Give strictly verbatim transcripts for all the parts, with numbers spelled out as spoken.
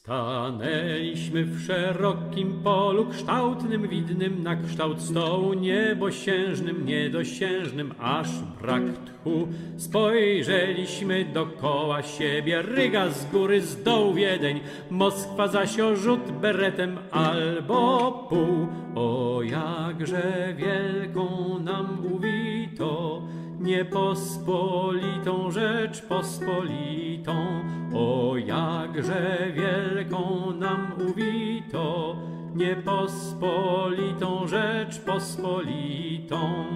Stanęliśmy w szerokim polu, kształtnym, widnym na kształt stołu, niebosiężnym, niedosiężnym, aż brak tchu. Spojrzeliśmy dokoła siebie, Ryga z góry, z dołu Wiedeń, Moskwa zaś o rzut beretem albo pół. O jakże wielką nam uwito, niepospolitą Rzeczpospolitą. O jakże wielką nam uwito, niepospolitą Rzeczpospolitą.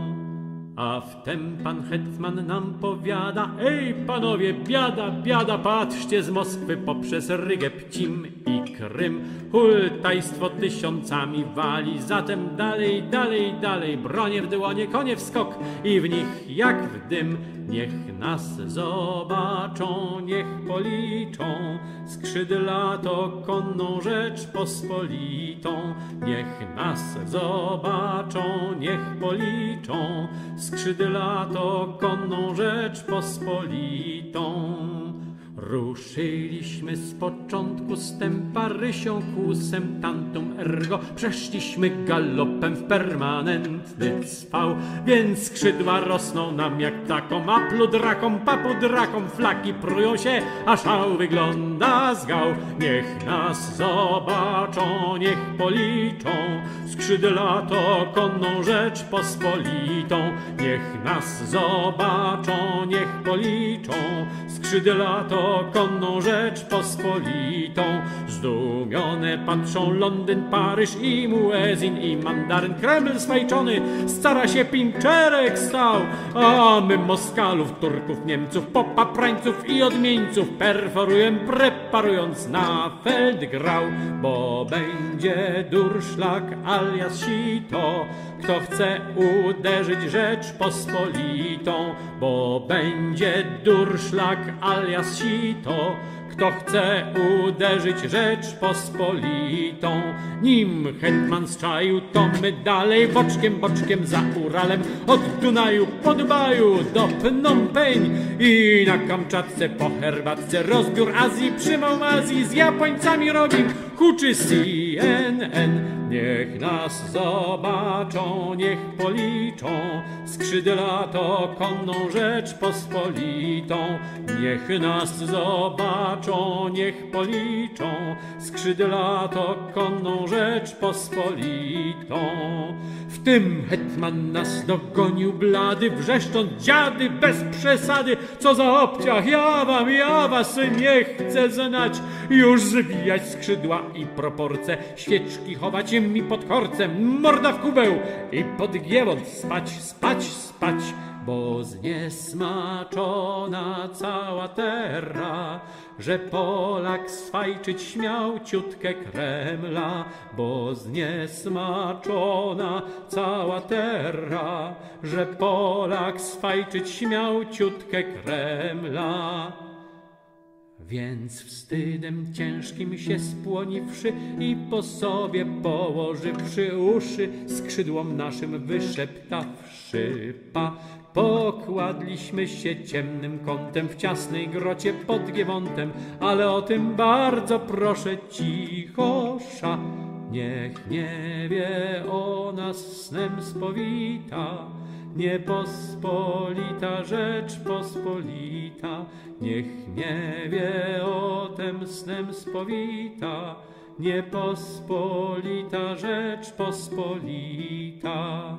A wtem pan hetman nam powiada: ej panowie, biada, biada, patrzcie, z Moskwy poprzez Rygę, Pcim i Krym hultajstwo tysiącami wali. Zatem dalej, dalej, dalej, bronie w dłonie, konie w skok i w nich jak w dym. Niech nas zobaczą, niech policzą, skrzydlato konną Rzeczpospolitą. Niech nas zobaczą, niech policzą, skrzydlato konną Rzeczpospolitą. Ruszyliśmy z początku stępa rysią, kłusem, tantum ergo. Przeszliśmy galopem w permanentny cwał, więc skrzydła rosną nam jak ptakom, a pludrakom, papudrakom flaki prują się, a szał wygląda zgał. Niech nas zobaczą, niech policzą, skrzydlato konną Rzeczpospolitą. Niech nas zobaczą, niech policzą, skrzydlato konną Rzeczpospolitą. Zdumione patrzą Londyn, Paryż i Muezin i Mandaryn. Kreml smajczony stara się Pinczerek stał, a my Moskalów, Turków, Niemców, popaprańców i odmieńców perforujem, preparując na feldgrau. Bo będzie durszlak alias sito, kto chce uderzyć Rzeczpospolitą. Bo będzie durszlak alias sito, kto chce uderzyć Rzeczpospolitą. Nim hetman zczaił, to my dalej boczkiem, boczkiem za Uralem, od Dunaju pod Baju do Phnom Penh i na Kamczatce po herbatce rozbiór Azji przy Małazji z Japońcami robim, huczy C N N. Niech nas zobaczą, niech policzą, skrzydlato konną Rzeczpospolitą. Niech nas zobaczą, niech policzą, skrzydlato konną Rzeczpospolitą. W tym hetman nas dogonił blady, wrzeszcząc: dziady, bez przesady, co za obciach, ja wam, ja was nie chcę znać. Już zwijać skrzydła i proporce, świeczki chować mi pod korcem, morda w kubeł i pod giewont spać, spać, spać. Bo zniesmaczona cała terra, że Polak swajczyć śmiał ciutkę Kremla. Bo zniesmaczona cała terra, że Polak swajczyć śmiał ciutkę Kremla. Więc wstydem ciężkim się spłoniwszy i po sobie położywszy uszy, skrzydłom naszym wyszeptawszy pa, pokładliśmy się ciemnym kątem w ciasnej grocie pod Giewontem, ale o tym bardzo proszę cichosza. Niech nie wie o nas snem spowita, niepospolita Rzeczpospolita. Niech nie wie o tem snem spowita, niepospolita Rzeczpospolita.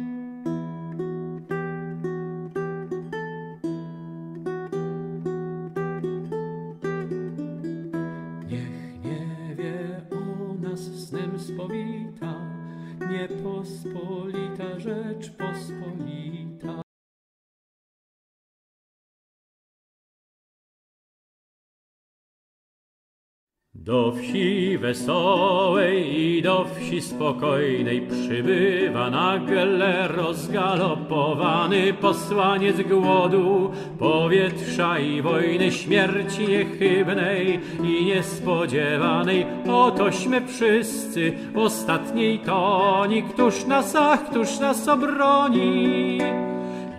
Niech nie wie o nas snem spowita, niepospolita Rzeczpospolita. Do wsi wesołej i do wsi spokojnej przybywa nagle rozgalopowany posłaniec głodu, powietrza i wojny, śmierci niechybnej i niespodziewanej. Otośmy wszyscy w ostatniej toni, któż nas, ach, któż nas obroni?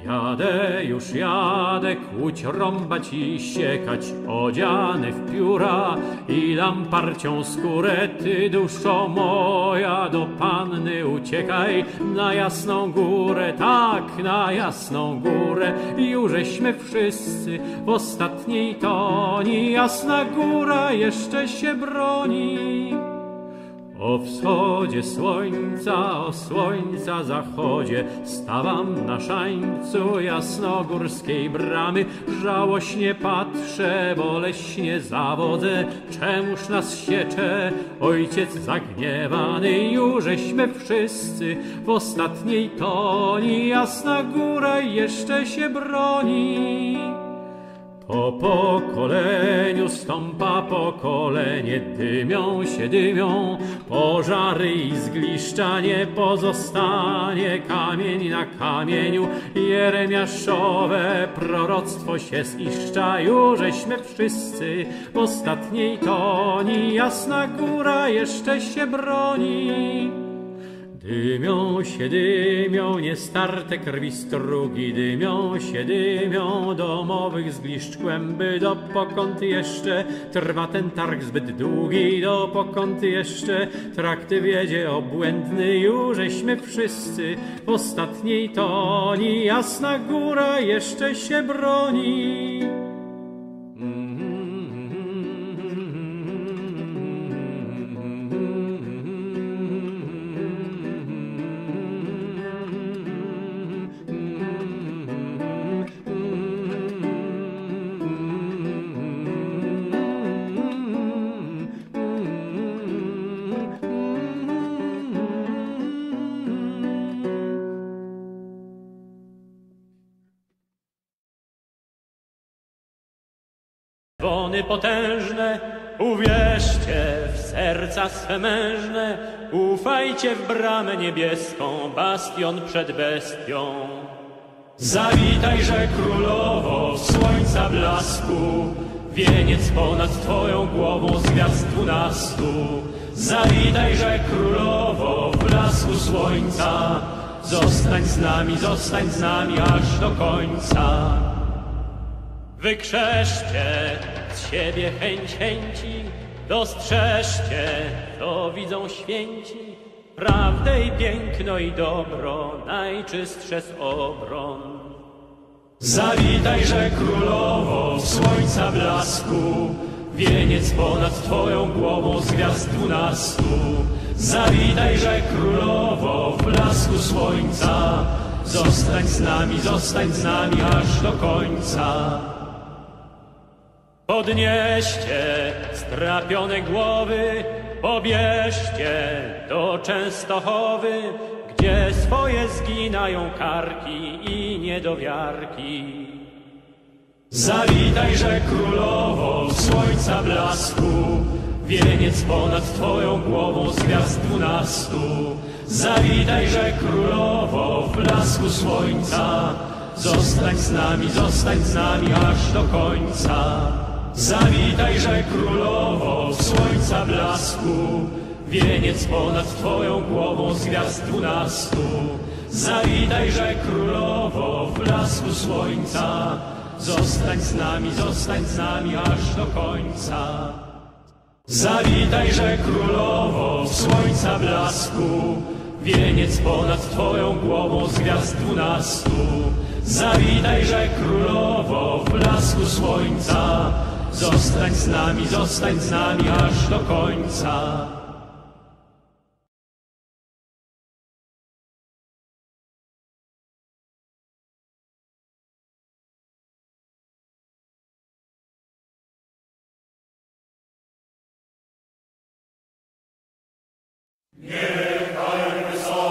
Jadę, już jadę, kłuć, rąbać i siekać, odziany w pióra i lamparcią skórę. Ty, duszo moja, do panny uciekaj na Jasną Górę, tak, na Jasną Górę. Jużeśmy wszyscy w ostatniej toni, Jasna Góra jeszcze się broni. O wschodzie słońca, o słońca zachodzie, stawam na szańcu jasnogórskiej bramy. Żałośnie patrzę, boleśnie zawodzę, czemuż nas siecze ojciec zagniewany. Jużeśmy wszyscy w ostatniej toni, Jasna Góra jeszcze się broni. Po pokoleniu stąpa pokolenie, dymią się dymią pożary i zgliszcza, nie pozostanie kamień na kamieniu. Jeremiaszowe proroctwo się ziszcza, jużeśmy wszyscy w ostatniej toni, Jasna Góra jeszcze się broni. Dymią się, dymią niestarte krwi strugi, dymią się, dymią domowych zgliszcz kłęby. Dopokąd jeszcze trwa ten targ zbyt długi, dopokąd jeszcze trakty wiedzie obłędny. Jużeśmy wszyscy w ostatniej toni, Jasna Góra jeszcze się broni. Dzwony potężne, uwierzcie w serca swe mężne, ufajcie w bramę niebieską, bastion przed bestią. Zawitajże królowo w słońca blasku, wieniec ponad twoją głową z gwiazd dwunastu. Zawitajże królowo w blasku słońca, zostań z nami, zostań z nami aż do końca. Wykrzeszcie z siebie chęć chęci, dostrzeżcie, co widzą święci, prawdę i piękno i dobro, najczystsze z obron. Zawitajże królowo w słońca blasku, wieniec ponad twoją głową z gwiazd dwunastu. Zawitajże królowo w blasku słońca, zostań z nami, zostań z nami aż do końca. Podnieście strapione głowy, pobierzcie do Częstochowy, gdzie swoje zginają karki i niedowiarki. Zawitajże królowo w słońca blasku, wieniec ponad twoją głową z gwiazd dwunastu. Zawitajże królowo w blasku słońca, zostań z nami, zostań z nami aż do końca. Zawitajże królowo w słońca blasku, wieniec ponad twoją głową z gwiazd dwunastu. Zawitajże królowo w blasku słońca, zostań z nami, zostań z nami aż do końca. Zawitajże królowo w słońca blasku, wieniec ponad twoją głową z gwiazd dwunastu. Zawitajże królowo w blasku słońca, zostań z nami, zostań z nami aż do końca. Niechaj wysoko